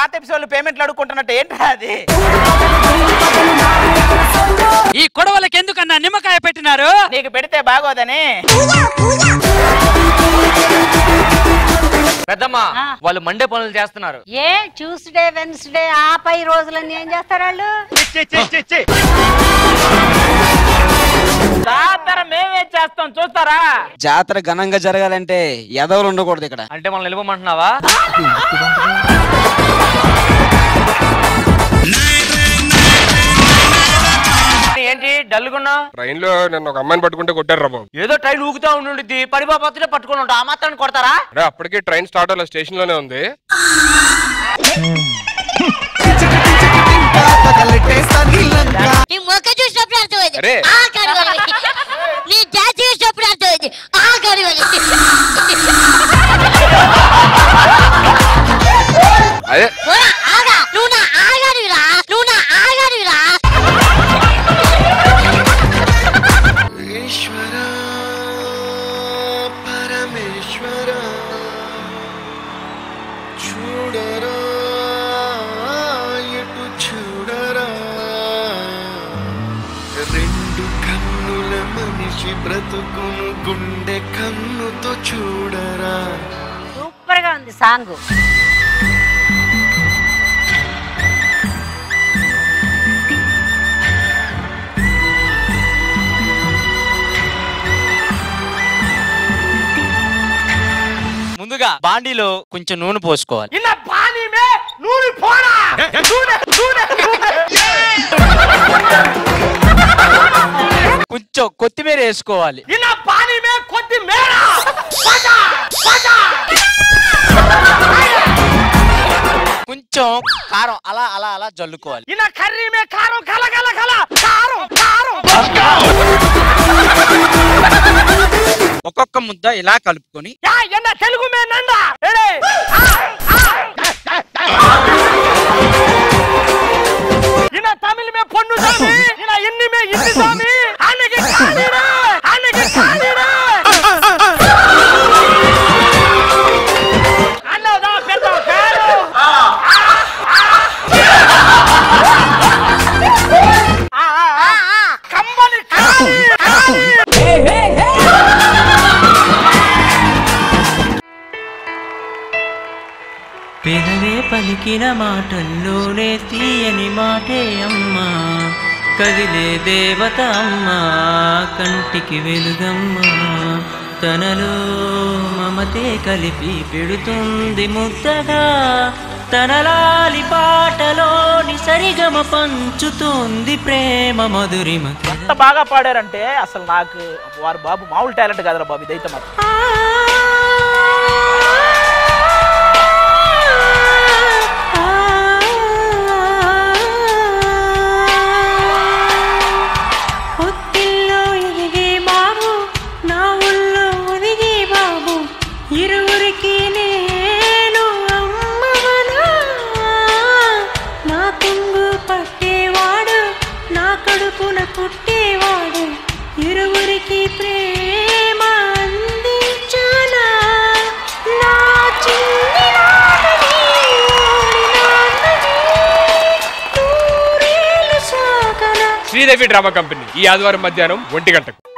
పాత ఎపిసోడ్లు పేమెంట్లు అడుక్కుంటున్నట్టు ఏంట్రా అది? ఈ కొడవలకి ఎందుకన్నా నిమ్మకాయ పెట్టినారు? నీకు పెడితే బాగోదని. పెద్దమ్మా వాళ్ళు మండే పనులు చేస్తున్నారు. ఏ ట్యూస్డే వెన్స్డే ఆ పై రోజులన్నీ ఏం చేస్తారు వాళ్ళు? జాతర మేమే చేస్తాం చూస్తారా? జాతర ఘనంగా జరగాలంటే ఎదవలు ఉండకూడదు ఇక్కడ. అంటే మనం నిలబమంటున్నావా? ఏంటి డల్గున్నా? ట్రైన్ లో నన్ను ఒక అమ్మాయిని పట్టుకుంటే కొట్టారు రా బాబు. ఏదో ట్రైన్ ఊగుతా ఉండి పరిపాపత్తులే పట్టుకుని ఉంటా, ఆ మాత్రాన్ని కొడతారా? అరే అప్పటికే ట్రైన్ స్టార్ట్ అవ్వాలి, స్టేషన్ లోనే ఉంది. అదే బ్రతుకును గుండె కన్నుతో చూడరా. సూపర్ గా ఉంది సాంగ్. ముందుగా బాండీలో కొంచెం నూనె పోసుకోవాలి. కొంచెం కొత్తిమీర వేసుకోవాలి. కొంచెం కారం అలా అలా అలా జల్లుకోవాలి. ఒక్కొక్క ముద్ద ఇలా కలుపుకొని తెలుగు తమిళ మే పొన్ను సామి, హిందీ మే హిందీ సామి, అన్నకి కానీరా, అన్నకి కానీరా. అన్నదా పెద్ద కారు కంబని కాని పెదవే పలికిన మాటల్లోనే తీయని మాటే అమ్మా, కదిలే దేవత అమ్మా, కంటికి వెలుగమ్మా, తనలో మమతే కలిపి పెడుతుంది ముద్దగా, తనలాలి పాటలోని సరిగమ పంచుతుంది ప్రేమ మధురిమ. ఎంత బాగా పాడారంటే అసలు నాకు వారు బాబు మామూలు టాలెంట్ కాదురా బాబు, ఇదైతే మాత్రం. శ్రీదేవి డ్రామా కంపెనీ ఈ ఆదివారం మధ్యాహ్నం 1 గంటకు.